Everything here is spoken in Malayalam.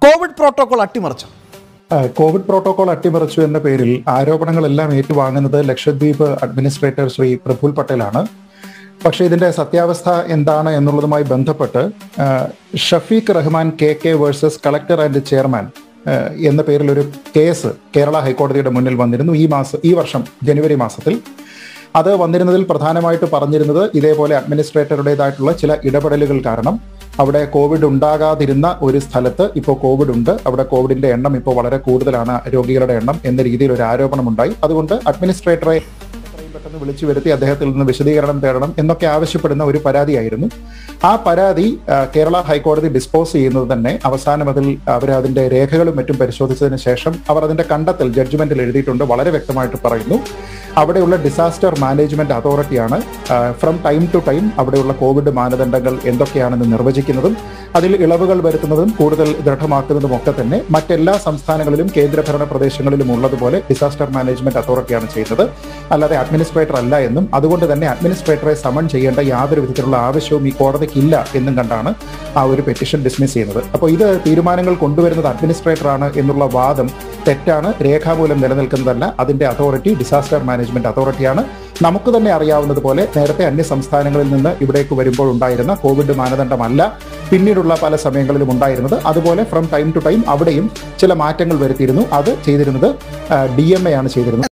കോവിഡ് പ്രോട്ടോകോൾ അട്ടിമറിച്ചു. കോവിഡ് പ്രോട്ടോകോൾ അട്ടിമറിച്ചു എന്ന പേരിൽ ആരോപണങ്ങളെല്ലാം ഏറ്റുവാങ്ങുന്നത് ലക്ഷദ്വീപ് അഡ്മിനിസ്ട്രേറ്റർ ശ്രീ പ്രഫുൽ പട്ടേലാണ്. പക്ഷേ ഇതിൻ്റെ സത്യാവസ്ഥ എന്താണ് എന്നുള്ളതുമായി ബന്ധപ്പെട്ട് Shafeeq Rahman K versus collector and chairman എന്ന പേരിൽ ഒരു കേസ് കേരള ഹൈക്കോടതിയുടെ മുന്നിൽ വന്നിരുന്നു ഈ വർഷം ജനുവരി മാസത്തിൽ. അത് വന്നിരുന്നതിൽ പ്രധാനമായിട്ട് പറഞ്ഞിരുന്നത് ഇതേപോലെ അഡ്മിനിസ്ട്രേറ്ററുടേതായിട്ടുള്ള ചില ഇടപെടലുകൾ കാരണം അവിടെ കോവിഡ് ഉണ്ടാകാതിരുന്ന ഒരു സ്ഥലത്ത് ഇപ്പോൾ കോവിഡ് ഉണ്ട്, അവിടെ കോവിഡിന്റെ എണ്ണം ഇപ്പോൾ വളരെ കൂടുതലാണ്, രോഗികളുടെ എണ്ണം എന്ന രീതിയിൽ ഒരു ആരോപണമുണ്ടായി. അതുകൊണ്ട് അഡ്മിനിസ്ട്രേറ്ററെ എത്രയും പെട്ടെന്ന് വിളിച്ചു വരുത്തി അദ്ദേഹത്തിൽ നിന്ന് വിശദീകരണം തേടണം എന്നൊക്കെ ആവശ്യപ്പെടുന്ന ഒരു പരാതിയായിരുന്നു. ആ പരാതി കേരള ഹൈക്കോടതി ഡിസ്പോസ് ചെയ്യുന്നത് തന്നെ അവസാനം അവർ അതിന്റെ രേഖകളും മറ്റും പരിശോധിച്ചതിന് ശേഷം അവർ അതിന്റെ കണ്ടെത്തൽ ജഡ്ജ്മെന്റിൽ എഴുതിയിട്ടുണ്ട്. വളരെ വ്യക്തമായിട്ട് പറയുന്നു, അവിടെയുള്ള ഡിസാസ്റ്റർ മാനേജ്മെന്റ് അതോറിറ്റിയാണ് ഫ്രം ടൈം ടു ടൈം അവിടെയുള്ള കോവിഡ് മാനദണ്ഡങ്ങൾ എന്തൊക്കെയാണെന്ന് നിർവചിക്കുന്നതും അതിൽ ഇളവുകൾ വരുത്തുന്നതും കൂടുതൽ ദൃഢമാക്കുന്നതും ഒക്കെ തന്നെ മറ്റെല്ലാ സംസ്ഥാനങ്ങളിലും കേന്ദ്രഭരണ പ്രദേശങ്ങളിലും ഉള്ളതുപോലെ ഡിസാസ്റ്റർ മാനേജ്മെന്റ് അതോറിറ്റിയാണ് ചെയ്യുന്നത്, അല്ലാതെ അഡ്മിനിസ്ട്രേറ്റർ അല്ല എന്നും അതുകൊണ്ട് തന്നെ അഡ്മിനിസ്ട്രേറ്ററെ സമൺ ചെയ്യേണ്ട യാതൊരു വിധത്തിലുള്ള ആവശ്യവും ഈ കോടതിക്കില്ല എന്നും കണ്ടാണ് ആ ഒരു പെറ്റീഷൻ ഡിസ്മിസ് ചെയ്യുന്നത്. അപ്പോൾ ഇത് തീരുമാനങ്ങൾ കൊണ്ടുവരുന്നത് അഡ്മിനിസ്ട്രേറ്ററാണ് എന്നുള്ള വാദം തെറ്റാണ്, രേഖാമൂലം നിലനിൽക്കുന്നതല്ല. അതിന്റെ അതോറിറ്റി ഡിസാസ്റ്റർ മാനേജ്മെന്റ് അതോറിറ്റിയാണ്. നമുക്ക് തന്നെ അറിയാവുന്നതുപോലെ നേരത്തെ അന്യ സംസ്ഥാനങ്ങളിൽ നിന്ന് ഇവിടേക്ക് വരുമ്പോൾ ഉണ്ടായിരുന്ന കോവിഡ് മാനദണ്ഡമല്ല പിന്നീടുള്ള പല സമയങ്ങളിലും ഉണ്ടായിരുന്നത്. അതുപോലെ ഫ്രം ടൈം ടു ടൈം അവിടെയും ചില മാറ്റങ്ങൾ വരുത്തിയിരുന്നു. അത് ചെയ്തിരുന്നത് DMA ആണ് ചെയ്തിരുന്നത്.